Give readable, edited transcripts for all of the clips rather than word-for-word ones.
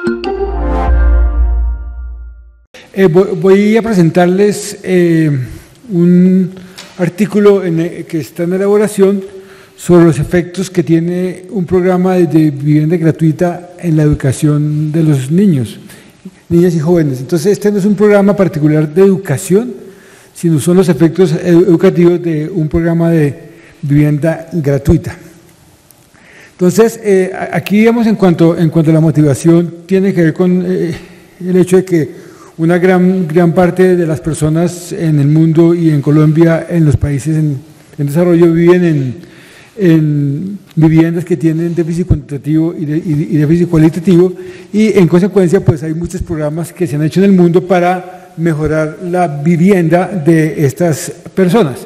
Voy a presentarles un artículo que está en elaboración sobre los efectos que tiene un programa de vivienda gratuita en la educación de los niños, niñas y jóvenes. Entonces, este no es un programa particular de educación, sino son los efectos educativos de un programa de vivienda gratuita. Entonces, aquí, digamos, en cuanto a la motivación, tiene que ver con el hecho de que una gran parte de las personas en el mundo y en Colombia, en los países en desarrollo, viven en viviendas que tienen déficit cuantitativo y déficit cualitativo, y en consecuencia pues hay muchos programas que se han hecho en el mundo para mejorar la vivienda de estas personas.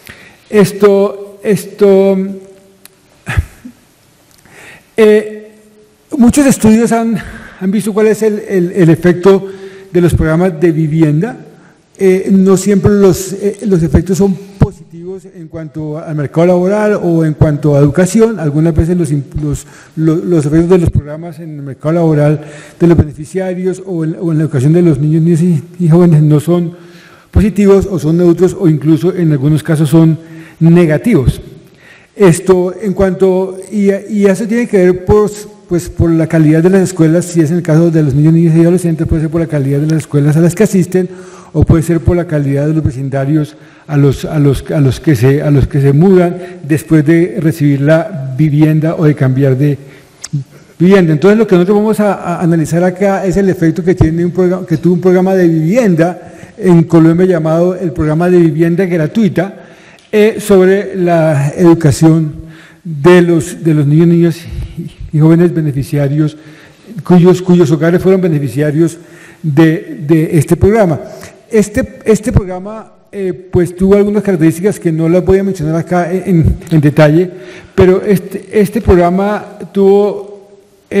Muchos estudios han visto cuál es el efecto de los programas de vivienda. No siempre los efectos son positivos en cuanto al mercado laboral o en cuanto a educación. Algunas veces los efectos de los programas en el mercado laboral de los beneficiarios o en la educación de los niños y jóvenes no son positivos o son neutros o incluso en algunos casos son negativos. Y eso tiene que ver por la calidad de las escuelas. Si es en el caso de los niños y adolescentes, puede ser por la calidad de las escuelas a las que asisten, o puede ser por la calidad de los vecindarios a los que se mudan después de recibir la vivienda o de cambiar de vivienda. Entonces, lo que nosotros vamos a analizar acá es el efecto que tuvo un programa de vivienda en Colombia llamado el programa de vivienda gratuita sobre la educación de los niños y jóvenes beneficiarios cuyos hogares fueron beneficiarios de este programa. Este programa pues tuvo algunas características que no las voy a mencionar acá en detalle, pero este programa tuvo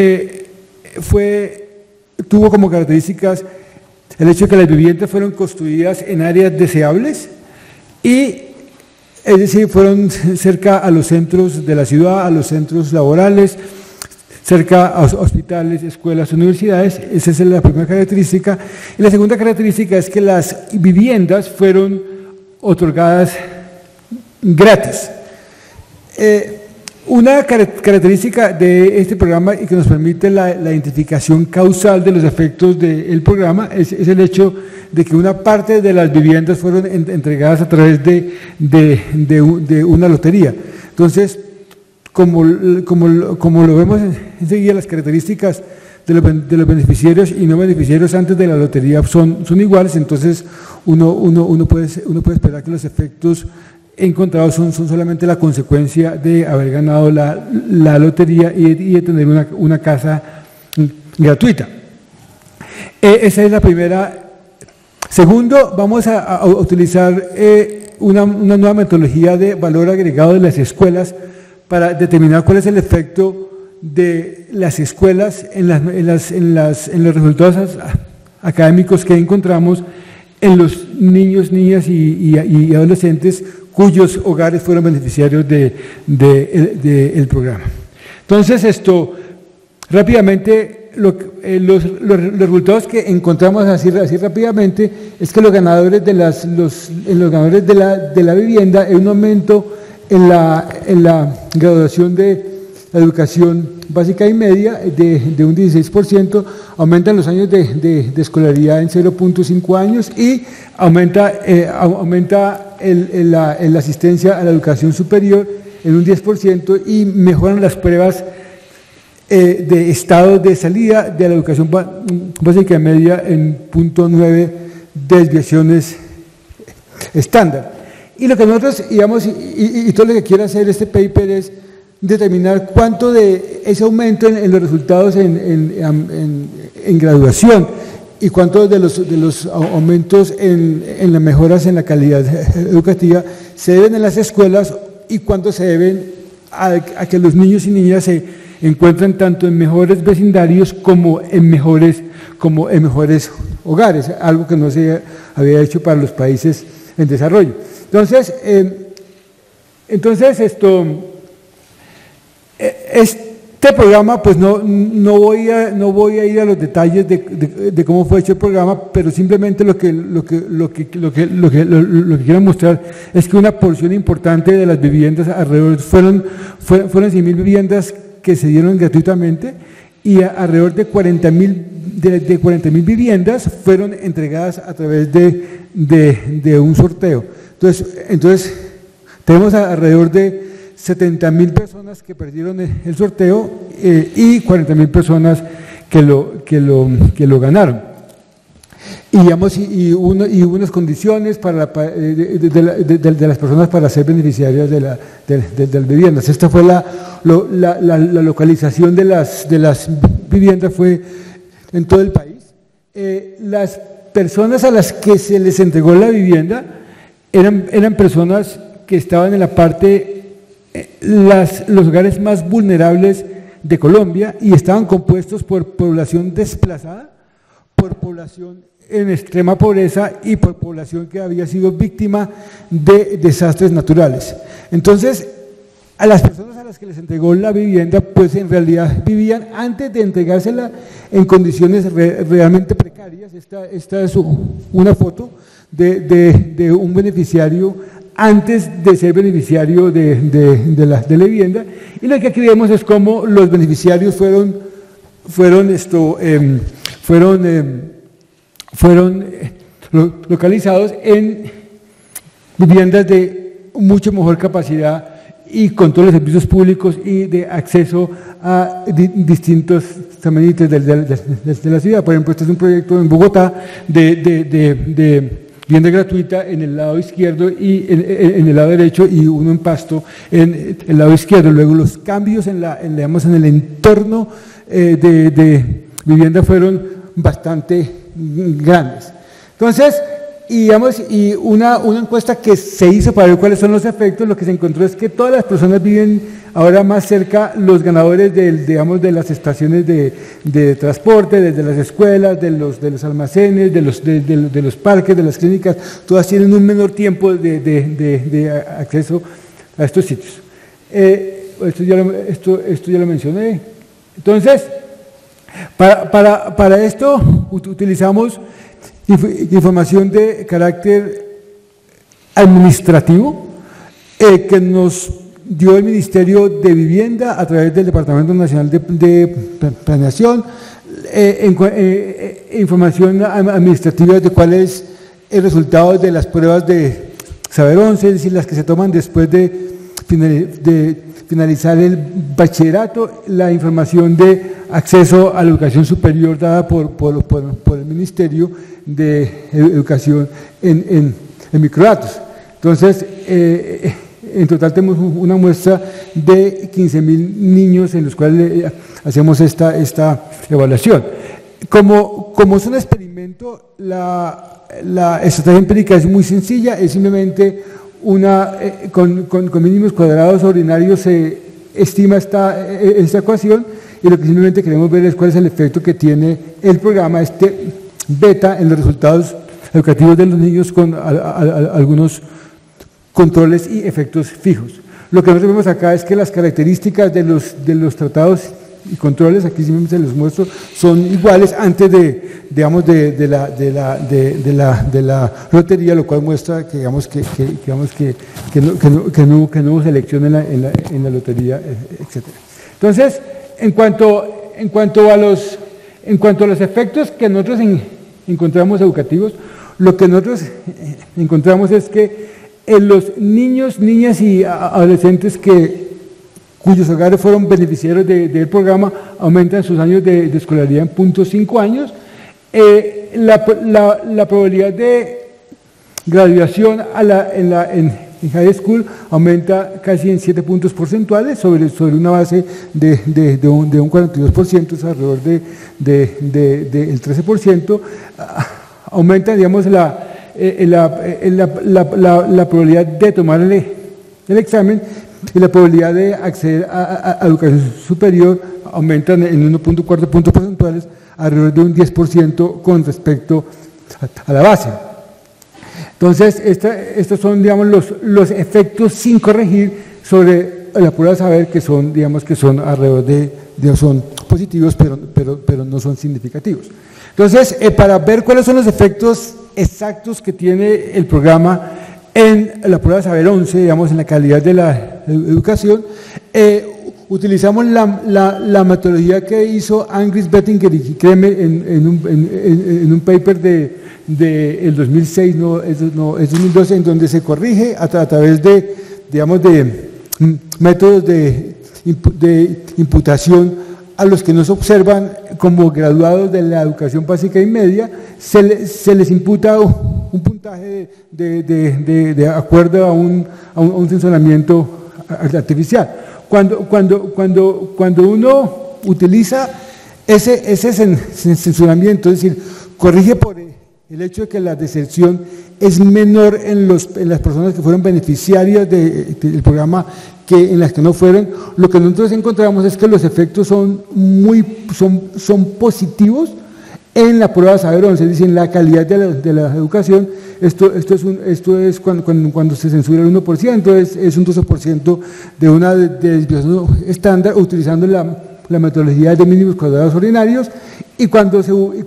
como características el hecho de que las viviendas fueron construidas en áreas deseables es decir, fueron cerca a los centros de la ciudad, a los centros laborales, cerca a hospitales, escuelas, universidades. Esa es la primera característica. Y la segunda característica es que las viviendas fueron otorgadas gratis. Una característica de este programa y que nos permite la identificación causal de los efectos del programa es el hecho de que una parte de las viviendas fueron entregadas a través de una lotería. Entonces, como lo vemos enseguida, las características de los beneficiarios y no beneficiarios antes de la lotería son iguales. Entonces uno puede esperar que los efectos encontrados son solamente la consecuencia de haber ganado la lotería y de tener una casa gratuita. Esa es la primera. Segundo, vamos a utilizar una nueva metodología de valor agregado de las escuelas para determinar cuál es el efecto de las escuelas en los resultados académicos que encontramos en los niños, niñas y adolescentes cuyos hogares fueron beneficiarios del programa. Entonces, rápidamente, los resultados que encontramos así rápidamente es que los ganadores de la vivienda hay un aumento en la graduación de la educación básica y media de un 16%, aumentan los años de escolaridad en 0.5 años y aumenta la asistencia a la educación superior en un 10% y mejoran las pruebas de estado de salida de la educación básica y media en 0.9 desviaciones estándar. Y lo que nosotros, digamos, y todo lo que quiere hacer este paper es determinar cuánto de ese aumento en los resultados en graduación y cuánto de los aumentos en las mejoras en la calidad educativa se deben en las escuelas y cuánto se deben a que los niños y niñas se encuentran tanto en mejores vecindarios como en mejores hogares, algo que no se había hecho para los países en desarrollo. Entonces Este programa, pues no voy a ir a los detalles de cómo fue hecho el programa, pero simplemente lo que quiero mostrar es que una porción importante de las viviendas alrededor fueron 100.000 viviendas que se dieron gratuitamente, y alrededor de 40.000 viviendas fueron entregadas a través de un sorteo. Entonces tenemos alrededor de 70.000 personas que perdieron el sorteo y 40.000 personas que lo ganaron. Y, digamos, y hubo unas condiciones de las personas para ser beneficiarias de las viviendas. Esta fue la localización de las viviendas, fue en todo el país. Las personas a las que se les entregó la vivienda eran personas que estaban en la parte, los hogares más vulnerables de Colombia, y estaban compuestos por población desplazada, por población en extrema pobreza y por población que había sido víctima de desastres naturales. Entonces, a las personas a las que les entregó la vivienda, pues en realidad vivían, antes de entregársela, en condiciones realmente precarias. Esta es una foto de un beneficiario antes de ser beneficiario de la vivienda, y lo que aquí vemos es cómo los beneficiarios fueron localizados en viviendas de mucho mejor capacidad y con todos los servicios públicos y de acceso a distintos tamañitos de la ciudad. Por ejemplo, este es un proyecto en Bogotá de vivienda gratuita en el lado izquierdo y en el lado derecho, y uno en Pasto en el lado izquierdo. Luego los cambios en el entorno de vivienda fueron bastante grandes. Entonces, y una encuesta que se hizo para ver cuáles son los efectos, lo que se encontró es que todas las personas viven ahora más cerca, los ganadores de las estaciones de transporte, desde las escuelas, de los almacenes, de los parques, de las clínicas, todas tienen un menor tiempo de acceso a estos sitios. Esto ya lo mencioné. Entonces, para esto utilizamos información de carácter administrativo que nos dio el Ministerio de Vivienda a través del Departamento Nacional de Planeación, información administrativa de cuál es el resultado de las pruebas de Saber 11, es decir, las que se toman después de finalizar el bachillerato, la información de acceso a la educación superior dada por el Ministerio de Educación en microdatos. Entonces, en total tenemos una muestra de 15.000 niños en los cuales hacemos esta evaluación. Como es un experimento, la estrategia empírica es muy sencilla, es simplemente con mínimos cuadrados ordinarios se estima esta ecuación, y lo que simplemente queremos ver es cuál es el efecto que tiene el programa, beta, en los resultados educativos de los niños con algunos controles y efectos fijos. Lo que nosotros vemos acá es que las características de los tratados y controles, aquí simplemente se los muestro, son iguales antes de la lotería, lo cual muestra que no hubo selección en la lotería, etc. Entonces, en cuanto a los efectos que nosotros encontramos educativos, lo que nosotros encontramos es que en los niños, niñas y adolescentes cuyos hogares fueron beneficiarios del programa, aumentan sus años de escolaridad en 0.5 años. La probabilidad de graduación en high school aumenta casi en 7 puntos porcentuales sobre una base de un 42%, es alrededor del 13%. Aumenta, digamos, la probabilidad de tomar el examen, y la probabilidad de acceder a educación superior aumentan en 1.4 puntos porcentuales, alrededor de un 10% con respecto a la base. Entonces, estos son, digamos, los efectos sin corregir sobre la prueba saber que son, digamos que son alrededor son positivos, pero no son significativos. Entonces, para ver cuáles son los efectos exactos que tiene el programa en la prueba saber 11, digamos, en la calidad de la educación, utilizamos la metodología que hizo Angris, Bettinger y Kremer en un paper del 2006, es 2012, en donde se corrige a través de, digamos, de métodos de imputación a los que no se observan como graduados de la educación básica y media, se les imputa un puntaje de acuerdo a un censuramiento artificial. Cuando uno utiliza ese censuramiento, es decir, corrige por el hecho de que la deserción es menor en las personas que fueron beneficiarias del programa que en las que no fueron, lo que nosotros encontramos es que los efectos son positivos en la prueba saber 11, es decir, en la calidad de la educación. Esto es cuando se censura el 1%, es un 12% de una desviación estándar utilizando la metodología de mínimos cuadrados ordinarios, y cuando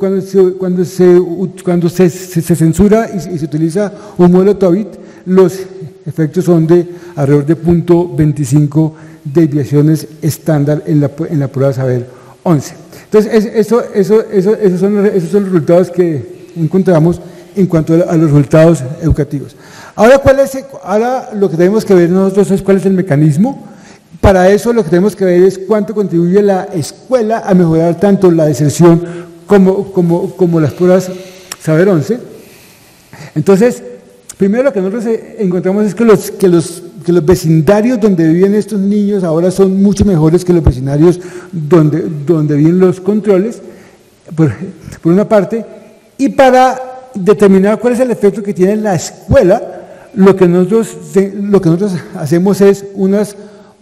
se censura y se utiliza un modelo Tobit, los efectos son de alrededor de 0.25 desviaciones estándar en la prueba saber 11. Entonces, esos son los resultados que encontramos en cuanto a los resultados educativos. Ahora lo que tenemos que ver nosotros es cuál es el mecanismo. Para eso lo que tenemos que ver es cuánto contribuye la escuela a mejorar tanto la deserción como las pruebas saber 11. Entonces, primero lo que nosotros encontramos es que los vecindarios donde viven estos niños ahora son mucho mejores que los vecindarios donde viven los controles, por una parte, y para determinar cuál es el efecto que tiene la escuela, lo que nosotros hacemos es unas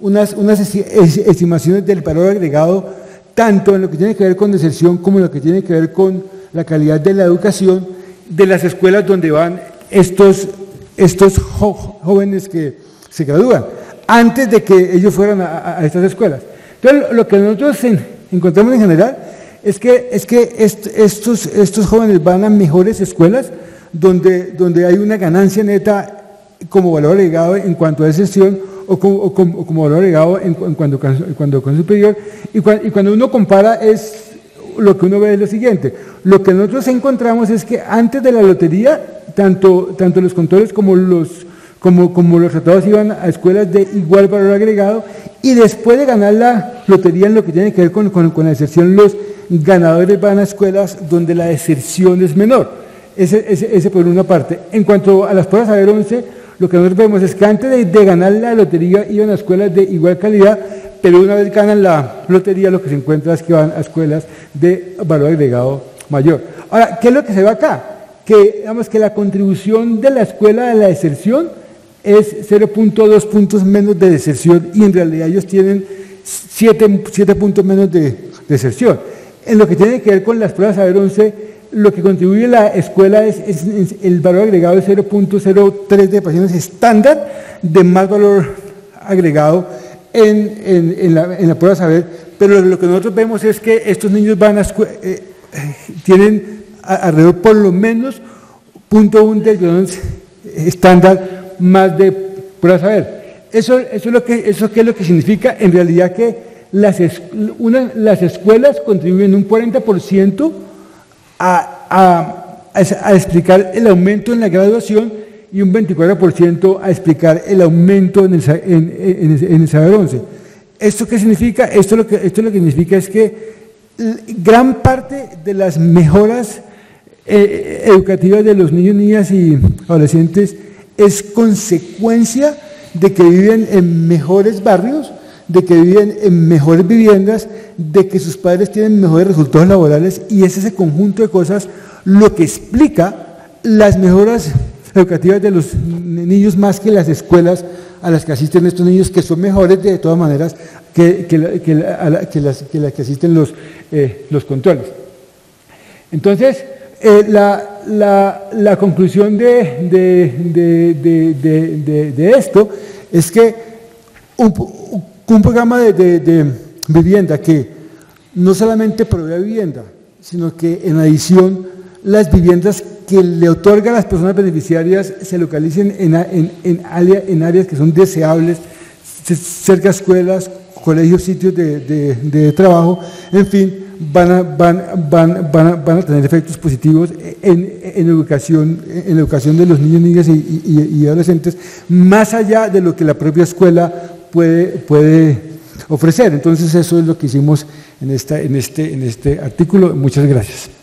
estimaciones del valor agregado, tanto en lo que tiene que ver con deserción como en lo que tiene que ver con la calidad de la educación de las escuelas donde van estos jóvenes que se gradúan, antes de que ellos fueran a estas escuelas. Entonces, lo que nosotros encontramos en general es que estos jóvenes van a mejores escuelas donde hay una ganancia neta como valor agregado en cuanto a deserción o como valor agregado en cuanto a superior, y cuando uno compara lo que uno ve es lo siguiente. Lo que nosotros encontramos es que antes de la lotería, tanto los controles como los tratados iban a escuelas de igual valor agregado, y después de ganar la lotería en lo que tiene que ver con la deserción, los ganadores van a escuelas donde la deserción es menor. Ese por una parte. En cuanto a las pruebas saber 11, lo que nosotros vemos es que antes de ganar la lotería iban a escuelas de igual calidad, pero una vez ganan la lotería lo que se encuentra es que van a escuelas de valor agregado mayor. Ahora, ¿qué es lo que se ve acá? Que digamos que la contribución de la escuela de la deserción es 0.2 puntos menos de deserción, y en realidad ellos tienen 7 puntos menos de deserción. En lo que tiene que ver con las pruebas saber 11, lo que contribuye la escuela es el valor agregado de 0.03 de pacientes estándar de más valor agregado en la prueba saber, pero lo que nosotros vemos es que estos niños tienen alrededor por lo menos 0.1 desviaciones estándar más de prueba saber. Eso es lo que significa en realidad que las escuelas contribuyen un 40% a explicar el aumento en la graduación y un 24% a explicar el aumento en el saber 11. ¿Esto qué significa? Esto lo que significa es que gran parte de las mejoras educativas de los niños, niñas y adolescentes es consecuencia de que viven en mejores barrios, de que viven en mejores viviendas, de que sus padres tienen mejores resultados laborales, y es ese conjunto de cosas lo que explica las mejoras educativas de los niños más que las escuelas a las que asisten estos niños, que son mejores de todas maneras las que asisten los controles. Entonces, la conclusión de esto es que un programa de vivienda que no solamente provee vivienda, sino que en adición las viviendas que le otorga a las personas beneficiarias se localicen en áreas que son deseables, cerca de escuelas, colegios, sitios de trabajo, en fin, van a tener efectos positivos en la educación de los niños, niñas y adolescentes, más allá de lo que la propia escuela puede ofrecer. Entonces eso es lo que hicimos en este artículo. Muchas gracias.